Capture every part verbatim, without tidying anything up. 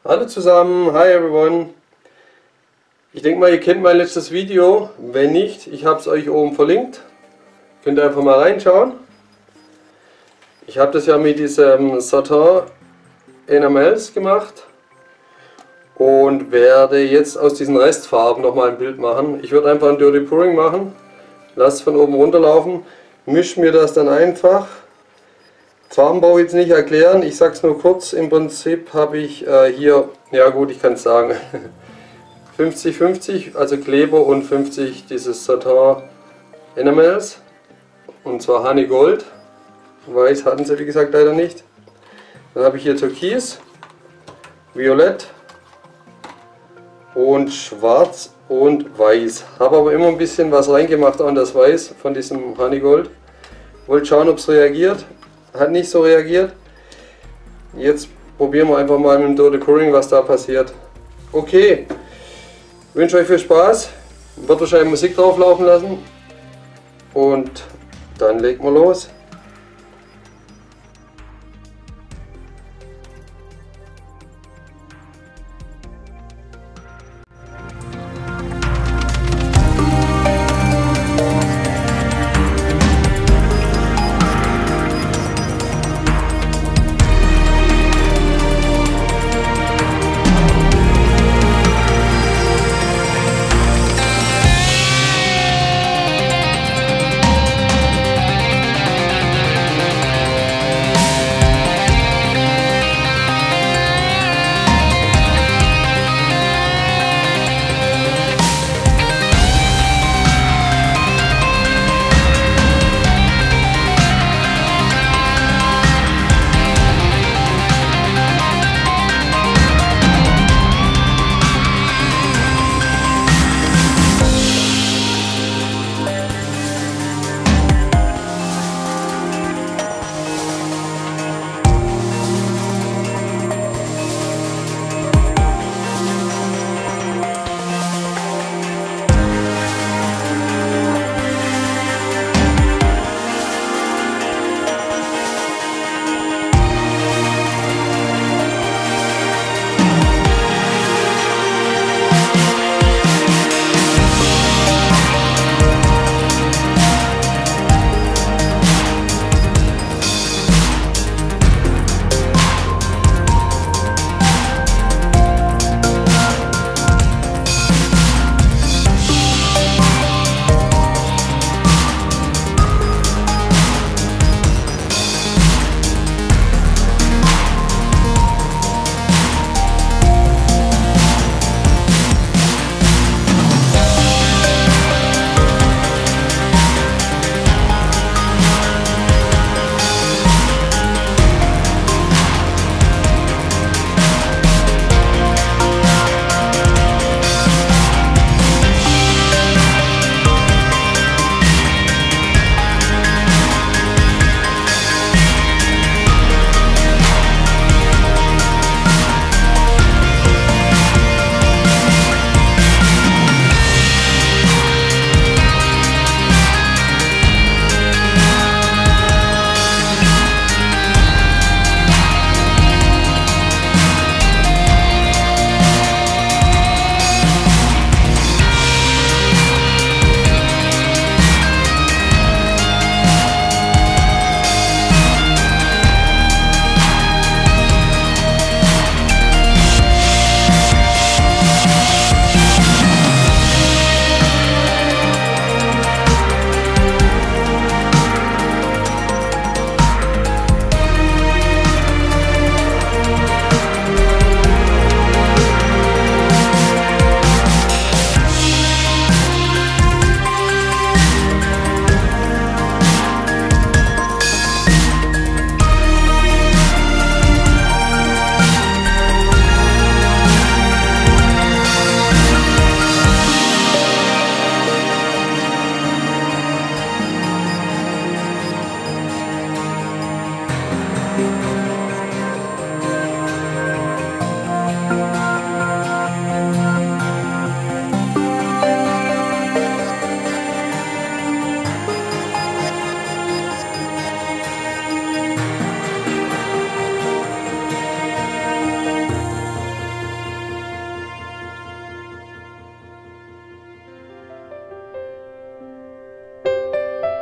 Hallo zusammen, hi everyone. Ich denke mal, ihr kennt mein letztes Video. Wenn nicht, ich habe es euch oben verlinkt. Könnt ihr einfach mal reinschauen. Ich habe das ja mit diesem Satin Enamels gemacht und werde jetzt aus diesen Restfarben nochmal ein Bild machen. Ich würde einfach ein Dirty Pouring machen, lasse es von oben runterlaufen, mische mir das dann einfach. Farbenbau jetzt nicht erklären, ich sage es nur kurz. Im Prinzip habe ich äh, hier, ja gut, ich kann es sagen, fünfzig fünfzig, also Kleber und fünfzig dieses Satin Enamels. Und zwar Honey Gold. Weiß hatten sie wie gesagt leider nicht. Dann habe ich hier Türkis, Violett und Schwarz und Weiß. Habe aber immer ein bisschen was reingemacht an das Weiß von diesem Honey Gold. Wollte schauen, ob es reagiert. Hat nicht so reagiert. Jetzt probieren wir einfach mal mit dem Dirty Pouring, was da passiert. Okay, ich wünsche euch viel Spaß. Wird wahrscheinlich Musik drauf laufen lassen. Und dann legen wir los.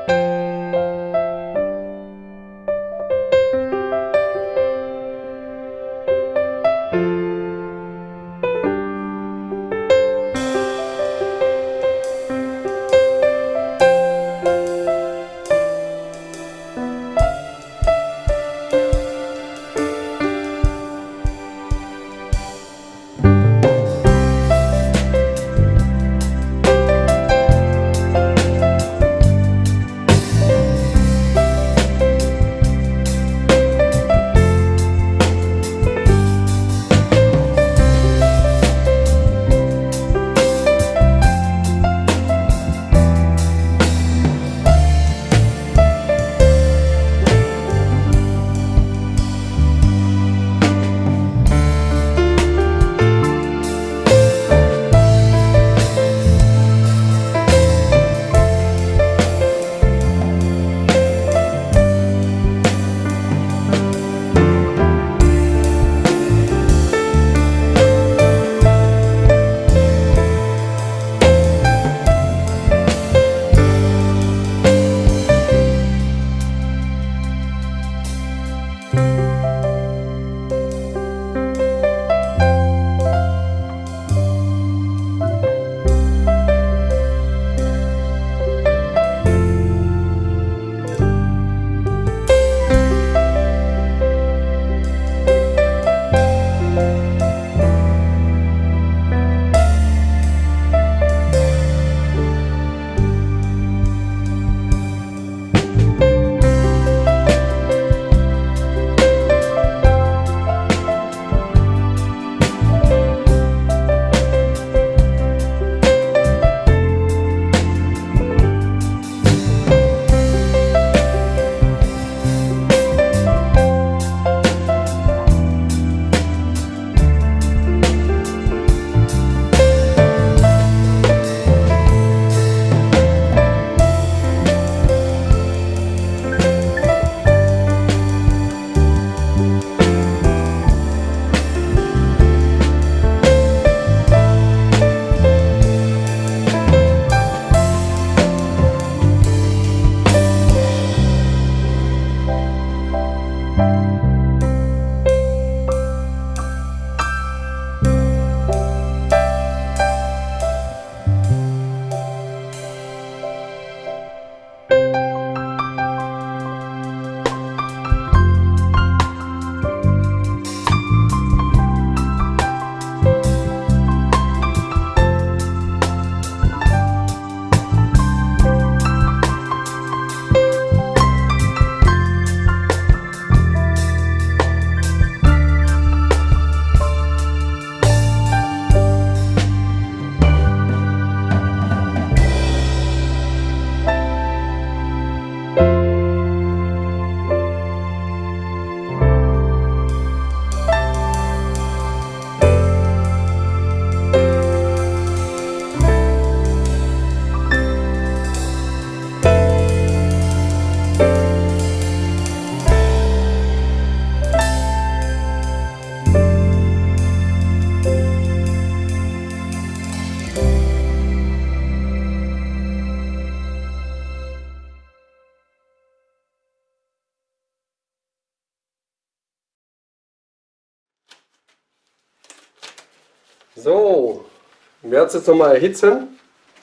So, ich werde es jetzt nochmal erhitzen.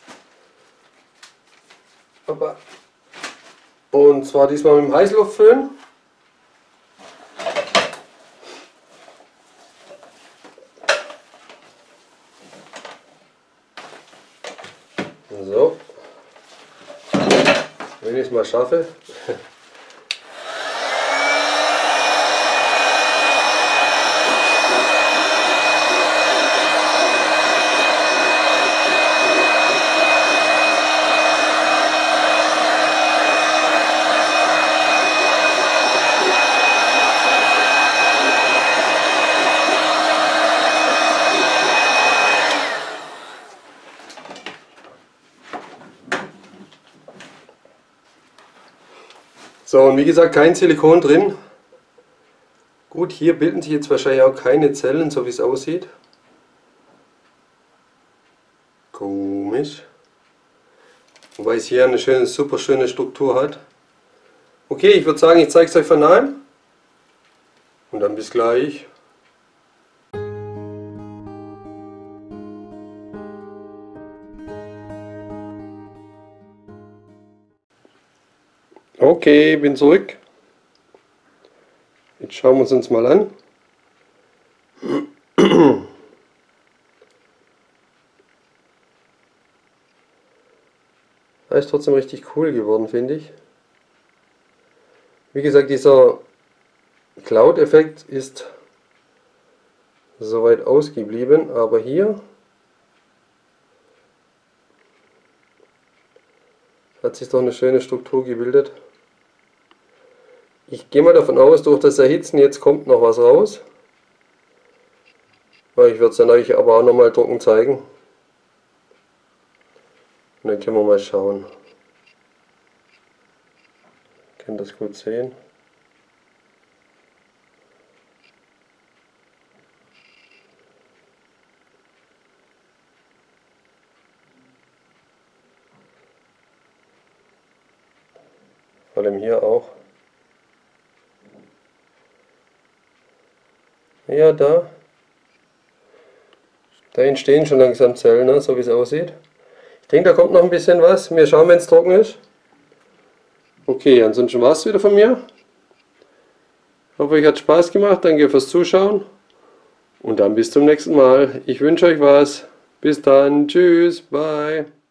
Und zwar diesmal mit dem Heißluftföhn. So, wenn ich es mal schaffe. So, und wie gesagt, kein Silikon drin. Gut, hier bilden sich jetzt wahrscheinlich auch keine Zellen, so wie es aussieht. Komisch. Weil es hier eine schöne, super schöne Struktur hat. Okay, ich würde sagen, ich zeige es euch von nahem. Und dann bis gleich. Okay, bin zurück. Jetzt schauen wir uns uns mal an. Das ist trotzdem richtig cool geworden, finde ich. Wie gesagt, dieser Cloud-Effekt ist soweit ausgeblieben, aber hier hat sich doch eine schöne Struktur gebildet. Ich gehe mal davon aus, durch das Erhitzen jetzt kommt noch was raus. Ich werde es dann euch aber auch nochmal trocken zeigen. Und dann können wir mal schauen. Ihr könnt das gut sehen. Vor allem hier auch. Ja, da. Da entstehen schon langsam Zellen, ne, so wie es aussieht. Ich denke, da kommt noch ein bisschen was. Wir schauen, wenn es trocken ist. Okay, ansonsten war es wieder von mir. Ich hoffe, euch hat Spaß gemacht. Danke fürs Zuschauen. Und dann bis zum nächsten Mal. Ich wünsche euch was. Bis dann. Tschüss. Bye.